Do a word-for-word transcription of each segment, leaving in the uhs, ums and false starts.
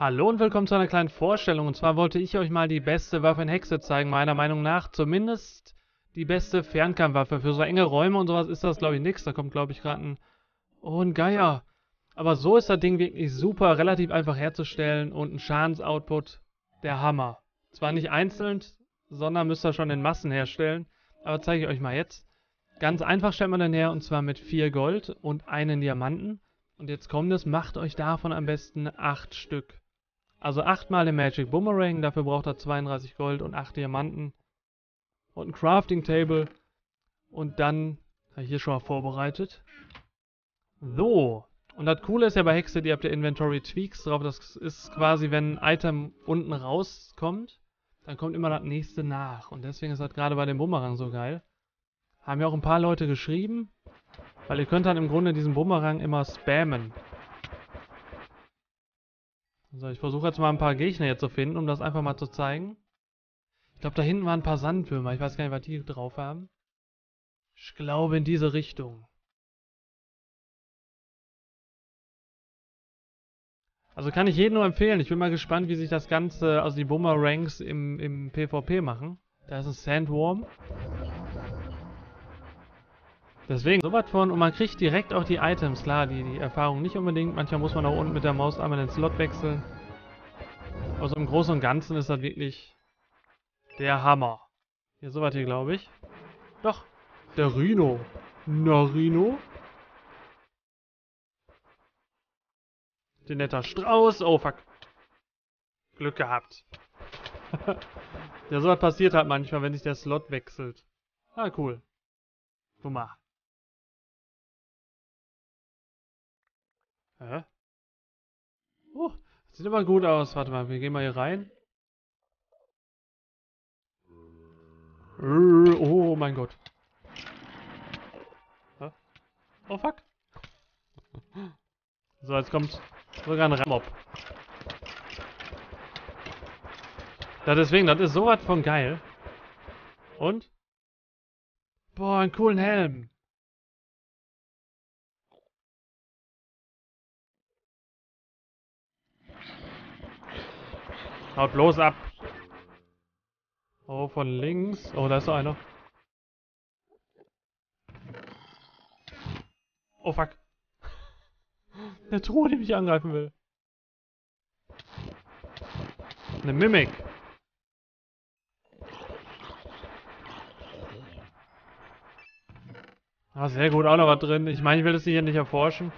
Hallo und willkommen zu einer kleinen Vorstellung. Und zwar wollte ich euch mal die beste Waffe in Hexe zeigen, meiner Meinung nach. Zumindest die beste Fernkampfwaffe. Für so enge Räume und sowas ist das, glaube ich, nichts. Da kommt, glaube ich, gerade ein... Oh, ein Geier. Aber so ist das Ding wirklich super, relativ einfach herzustellen und ein Schadensoutput der Hammer. Zwar nicht einzeln, sondern müsst ihr schon in Massen herstellen. Aber zeige ich euch mal jetzt. Ganz einfach stellt man den her, und zwar mit vier Gold und einen Diamanten. Und jetzt kommt es, macht euch davon am besten acht Stück. Also achtmal den Magic Boomerang, dafür braucht er zweiunddreißig Gold und acht Diamanten. Und ein Crafting Table. Und dann, habe ich hier schon mal vorbereitet. So. Und das Coole ist ja bei Hexe, ihr habt ja Inventory Tweaks drauf. Das ist quasi, wenn ein Item unten rauskommt, dann kommt immer das nächste nach. Und deswegen ist das gerade bei dem Bumerang so geil. Haben ja auch ein paar Leute geschrieben. Weil ihr könnt dann im Grunde diesen Bumerang immer spammen. So, ich versuche jetzt mal ein paar Gegner hier zu finden, um das einfach mal zu zeigen. Ich glaube, da hinten waren ein paar Sandwürmer. Ich weiß gar nicht, was die drauf haben. Ich glaube in diese Richtung. Also kann ich jedem nur empfehlen. Ich bin mal gespannt, wie sich das Ganze, also die Boomerangs im, im PvP machen. Da ist ein Sandworm. Deswegen sowas von, und man kriegt direkt auch die Items, klar, die, die Erfahrung nicht unbedingt. Manchmal muss man auch unten mit der Maus einmal den Slot wechseln. Also im Großen und Ganzen ist das wirklich der Hammer. Hier sowas hier, glaube ich. Doch, der Rhino. Na, Rhino? Den netter Strauß. Oh, fuck. Glück gehabt. Ja, sowas passiert halt manchmal, wenn sich der Slot wechselt. Ah, cool. Guck mal. Hä? Oh, das sieht aber gut aus. Warte mal, wir gehen mal hier rein. Oh mein Gott. Hä? Oh fuck. So, jetzt kommt sogar ein Mob. Ja, deswegen, das ist sowas von geil. Und? Boah, einen coolen Helm. Haut bloß ab. Oh, von links. Oh, da ist noch einer. Oh, fuck. Der Truhe, die mich angreifen will. Eine Mimik. Ah, sehr gut, auch noch was drin. Ich meine, ich will das hier nicht erforschen.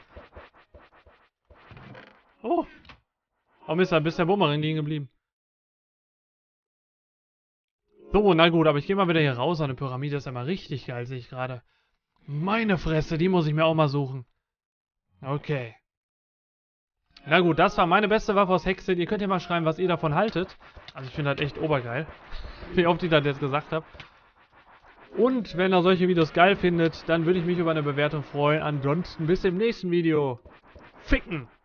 Oh. Warum ist da ein bisschen Bumerang liegen geblieben? So, na gut, aber ich gehe mal wieder hier raus. Eine Pyramide ist ja mal richtig geil, sehe ich gerade. Meine Fresse, die muss ich mir auch mal suchen. Okay. Na gut, das war meine beste Waffe aus Hexe. Ihr könnt ja mal schreiben, was ihr davon haltet. Also ich finde das echt obergeil. Wie oft ich das jetzt gesagt habe. Und wenn ihr solche Videos geil findet, dann würde ich mich über eine Bewertung freuen. Ansonsten bis im nächsten Video. Ficken!